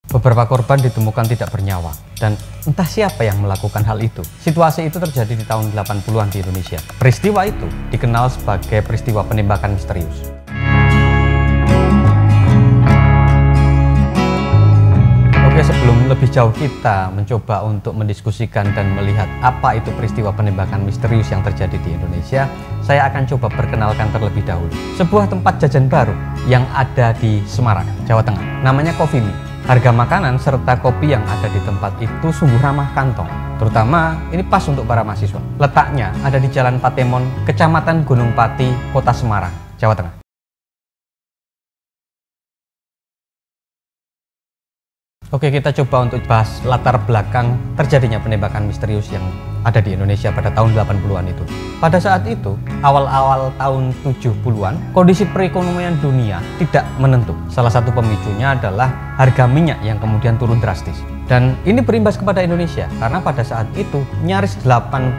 Beberapa korban ditemukan tidak bernyawa, dan entah siapa yang melakukan hal itu. Situasi itu terjadi di tahun 80-an di Indonesia. Peristiwa itu dikenal sebagai peristiwa penembakan misterius. Oke, sebelum lebih jauh kita mencoba untuk mendiskusikan dan melihat apa itu peristiwa penembakan misterius yang terjadi di Indonesia, saya akan coba perkenalkan terlebih dahulu sebuah tempat jajan baru yang ada di Semarang, Jawa Tengah. Namanya Coffee Me. Harga makanan serta kopi yang ada di tempat itu sungguh ramah kantong. Terutama ini pas untuk para mahasiswa. Letaknya ada di Jalan Patemon, Kecamatan Gunung Pati, Kota Semarang, Jawa Tengah. Oke, kita coba untuk bahas latar belakang terjadinya penembakan misterius yang ada di Indonesia pada tahun 80-an itu. Pada saat itu, awal-awal tahun 70-an, kondisi perekonomian dunia tidak menentu. Salah satu pemicunya adalah harga minyak yang kemudian turun drastis. Dan ini berimbas kepada Indonesia, karena pada saat itu nyaris 80%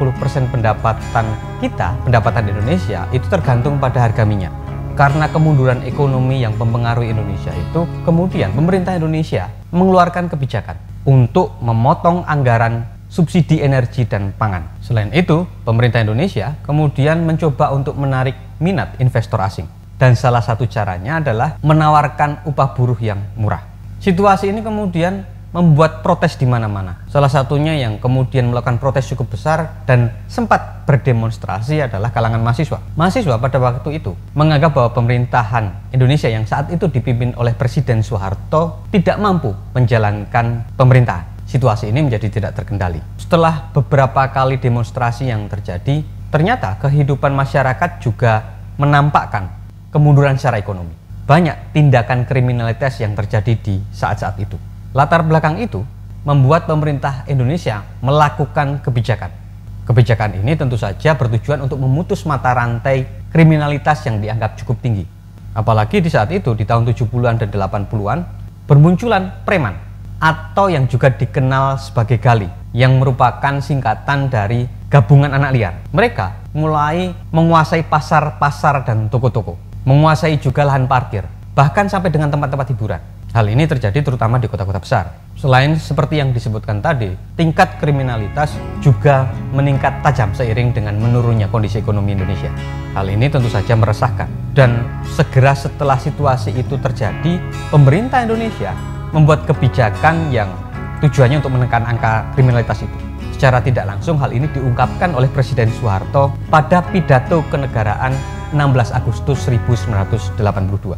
pendapatan Indonesia itu tergantung pada harga minyak. Karena kemunduran ekonomi yang mempengaruhi Indonesia itu, kemudian pemerintah Indonesia mengeluarkan kebijakan untuk memotong anggaran subsidi energi dan pangan. Selain itu, pemerintah Indonesia kemudian mencoba untuk menarik minat investor asing. Dan salah satu caranya adalah menawarkan upah buruh yang murah. Situasi ini kemudian membuat protes di mana-mana. Salah satunya yang kemudian melakukan protes cukup besar dan sempat berdemonstrasi adalah kalangan mahasiswa. Mahasiswa pada waktu itu menganggap bahwa pemerintahan Indonesia yang saat itu dipimpin oleh Presiden Soeharto tidak mampu menjalankan pemerintahan. Situasi ini menjadi tidak terkendali. Setelah beberapa kali demonstrasi yang terjadi, ternyata kehidupan masyarakat juga menampakkan kemunduran secara ekonomi. Banyak tindakan kriminalitas yang terjadi di saat-saat itu. Latar belakang itu membuat pemerintah Indonesia melakukan kebijakan. Kebijakan ini tentu saja bertujuan untuk memutus mata rantai kriminalitas yang dianggap cukup tinggi. Apalagi di saat itu, di tahun 70-an dan 80-an, bermunculan preman atau yang juga dikenal sebagai gali, yang merupakan singkatan dari gabungan anak liar. Mereka mulai menguasai pasar-pasar dan toko-toko, menguasai juga lahan parkir, bahkan sampai dengan tempat-tempat hiburan. Hal ini terjadi terutama di kota-kota besar. Selain seperti yang disebutkan tadi, tingkat kriminalitas juga meningkat tajam seiring dengan menurunnya kondisi ekonomi Indonesia. Hal ini tentu saja meresahkan. Dan segera setelah situasi itu terjadi, pemerintah Indonesia membuat kebijakan yang tujuannya untuk menekan angka kriminalitas itu. Secara tidak langsung hal ini diungkapkan oleh Presiden Soeharto pada pidato kenegaraan 16 Agustus 1982.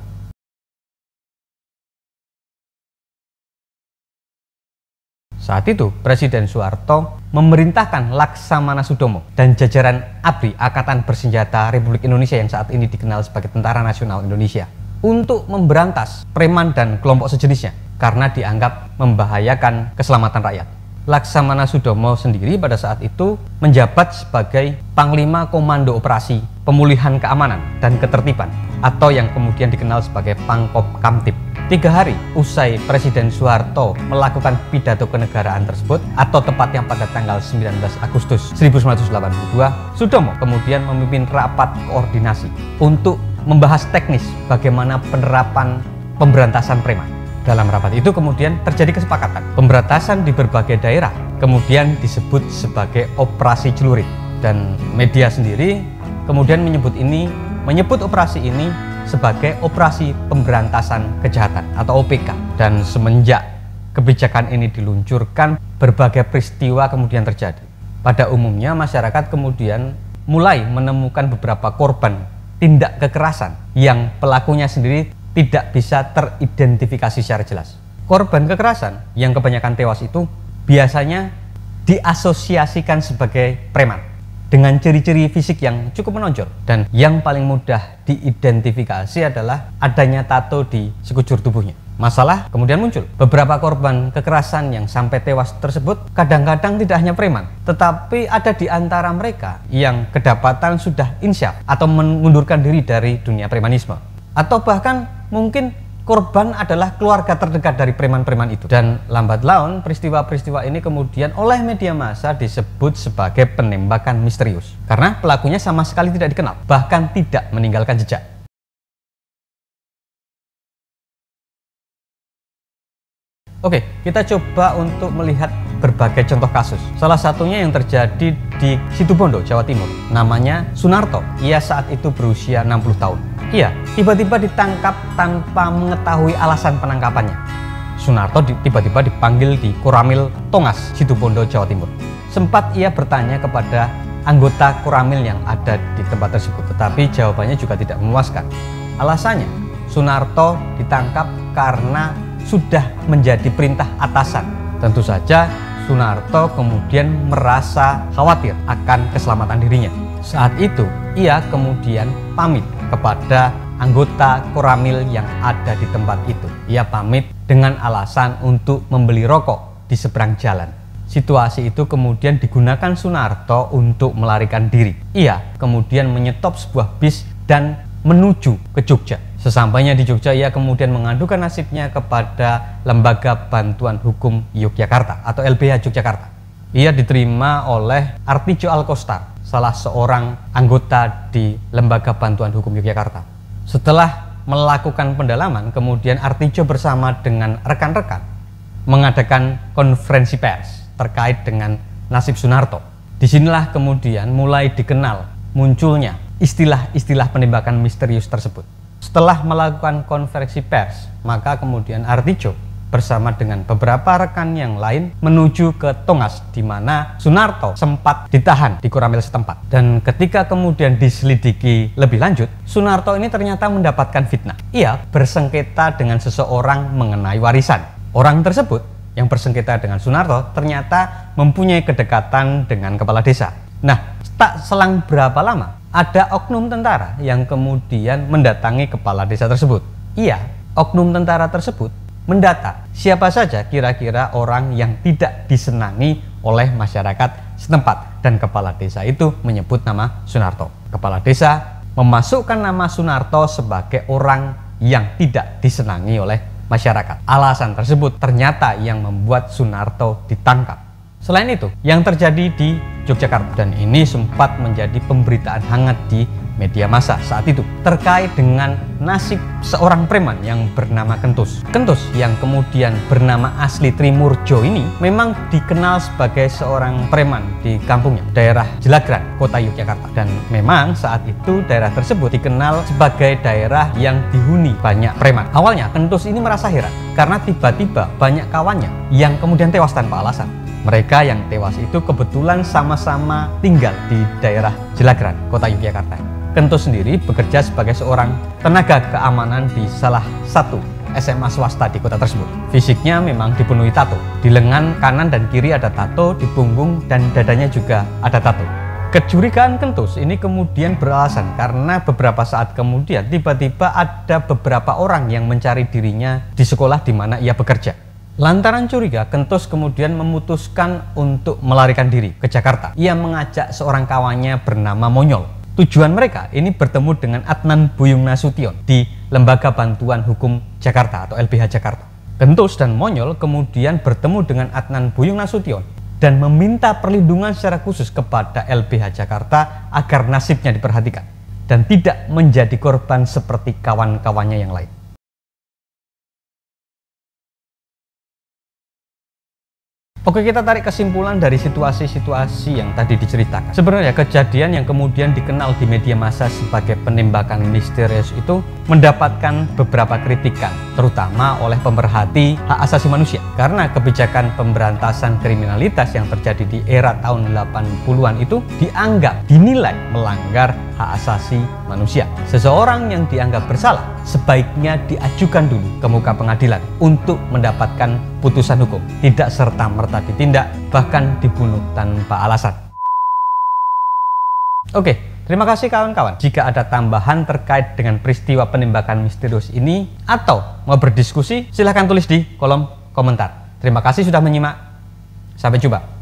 Saat itu, Presiden Soeharto memerintahkan Laksamana Sudomo dan jajaran ABRI Angkatan Bersenjata Republik Indonesia yang saat ini dikenal sebagai Tentara Nasional Indonesia untuk memberantas preman dan kelompok sejenisnya karena dianggap membahayakan keselamatan rakyat. Laksamana Sudomo sendiri pada saat itu menjabat sebagai Panglima Komando Operasi Pemulihan Keamanan dan Ketertiban atau yang kemudian dikenal sebagai Pangkop Kamtib. 3 hari usai Presiden Soeharto melakukan pidato kenegaraan tersebut, atau tepatnya pada tanggal 19 Agustus 1982, Sudomo kemudian memimpin rapat koordinasi untuk membahas teknis bagaimana penerapan pemberantasan preman. Dalam rapat itu kemudian terjadi kesepakatan pemberantasan di berbagai daerah, kemudian disebut sebagai operasi celurit, dan media sendiri kemudian menyebut operasi ini sebagai Operasi Pemberantasan Kejahatan atau OPK. Dan semenjak kebijakan ini diluncurkan, berbagai peristiwa kemudian terjadi. Pada umumnya masyarakat kemudian mulai menemukan beberapa korban tindak kekerasan yang pelakunya sendiri tidak bisa teridentifikasi secara jelas. Korban kekerasan yang kebanyakan tewas itu biasanya diasosiasikan sebagai preman dengan ciri-ciri fisik yang cukup menonjol, dan yang paling mudah diidentifikasi adalah adanya tato di sekujur tubuhnya. Masalah kemudian muncul. Beberapa korban kekerasan yang sampai tewas tersebut kadang-kadang tidak hanya preman, tetapi ada di antara mereka yang kedapatan sudah insyaf atau mengundurkan diri dari dunia premanisme, atau bahkan mungkin korban adalah keluarga terdekat dari preman-preman itu. Dan lambat laun peristiwa-peristiwa ini kemudian oleh media massa disebut sebagai penembakan misterius karena pelakunya sama sekali tidak dikenal, bahkan tidak meninggalkan jejak. Oke, kita coba untuk melihat berbagai contoh kasus. Salah satunya yang terjadi di Situbondo, Jawa Timur. Namanya Sunarto. Ia saat itu berusia 60 tahun. Ia tiba-tiba ditangkap tanpa mengetahui alasan penangkapannya. Sunarto tiba-tiba dipanggil di Koramil Tongas, Situbondo, Jawa Timur. Sempat ia bertanya kepada anggota Koramil yang ada di tempat tersebut, tetapi jawabannya juga tidak memuaskan. Alasannya, Sunarto ditangkap karena sudah menjadi perintah atasan. Tentu saja Sunarto kemudian merasa khawatir akan keselamatan dirinya. Saat itu ia kemudian pamit kepada anggota Koramil yang ada di tempat itu. Ia pamit dengan alasan untuk membeli rokok di seberang jalan. Situasi itu kemudian digunakan Sunarto untuk melarikan diri. Ia kemudian menyetop sebuah bis dan menuju ke Jogja. Sesampainya di Jogja, ia kemudian mengadukan nasibnya kepada Lembaga Bantuan Hukum Yogyakarta atau LBH Yogyakarta. Ia diterima oleh Artijo Alkostar, salah seorang anggota di Lembaga Bantuan Hukum Yogyakarta. Setelah melakukan pendalaman, kemudian Artijo bersama dengan rekan-rekan mengadakan konferensi pers terkait dengan nasib Sunarto. Disinilah kemudian mulai dikenal munculnya istilah-istilah penembakan misterius tersebut. Setelah melakukan konferensi pers, maka kemudian Artijo bersama dengan beberapa rekan yang lain menuju ke Tongas, di mana Sunarto sempat ditahan di Koramil setempat. Dan ketika kemudian diselidiki lebih lanjut, Sunarto ini ternyata mendapatkan fitnah. Ia bersengketa dengan seseorang mengenai warisan. Orang tersebut yang bersengketa dengan Sunarto ternyata mempunyai kedekatan dengan kepala desa. Nah, tak selang berapa lama, ada oknum tentara yang kemudian mendatangi kepala desa tersebut. Oknum tentara tersebut mendata siapa saja kira-kira orang yang tidak disenangi oleh masyarakat setempat, dan kepala desa itu menyebut nama Sunarto. Kepala desa memasukkan nama Sunarto sebagai orang yang tidak disenangi oleh masyarakat. Alasan tersebut ternyata yang membuat Sunarto ditangkap. Selain itu, yang terjadi di Yogyakarta, dan ini sempat menjadi pemberitaan hangat di media massa saat itu, terkait dengan nasib seorang preman yang bernama Kentus. Kentus yang kemudian bernama asli Trimurjo ini memang dikenal sebagai seorang preman di kampungnya, daerah Jelagran, kota Yogyakarta. Dan memang saat itu daerah tersebut dikenal sebagai daerah yang dihuni banyak preman. Awalnya Kentus ini merasa heran karena tiba-tiba banyak kawannya yang kemudian tewas tanpa alasan. Mereka yang tewas itu kebetulan sama-sama tinggal di daerah Jelagran, kota Yogyakarta. Kentus sendiri bekerja sebagai seorang tenaga keamanan di salah satu SMA swasta di kota tersebut. Fisiknya memang dipenuhi tato. Di lengan kanan dan kiri ada tato, di punggung dan dadanya juga ada tato. Kecurigaan Kentus ini kemudian beralasan karena beberapa saat kemudian tiba-tiba ada beberapa orang yang mencari dirinya di sekolah di mana ia bekerja. Lantaran curiga, Kentus kemudian memutuskan untuk melarikan diri ke Jakarta. Ia mengajak seorang kawannya bernama Monyol. Tujuan mereka ini bertemu dengan Adnan Buyung Nasution di Lembaga Bantuan Hukum Jakarta atau LBH Jakarta. Kentus dan Monyol kemudian bertemu dengan Adnan Buyung Nasution dan meminta perlindungan secara khusus kepada LBH Jakarta agar nasibnya diperhatikan dan tidak menjadi korban seperti kawan-kawannya yang lain. Oke, kita tarik kesimpulan dari situasi-situasi yang tadi diceritakan. Sebenarnya kejadian yang kemudian dikenal di media massa sebagai penembakan misterius itu mendapatkan beberapa kritikan, terutama oleh pemerhati hak asasi manusia. Karena kebijakan pemberantasan kriminalitas yang terjadi di era tahun 80-an itu dinilai melanggar hak asasi manusia. Seseorang yang dianggap bersalah sebaiknya diajukan dulu ke muka pengadilan untuk mendapatkan putusan hukum, tidak serta-merta ditindak, bahkan dibunuh tanpa alasan. Oke, terima kasih kawan-kawan. Jika ada tambahan terkait dengan peristiwa penembakan misterius ini atau mau berdiskusi, silahkan tulis di kolom komentar. Terima kasih sudah menyimak. Sampai jumpa.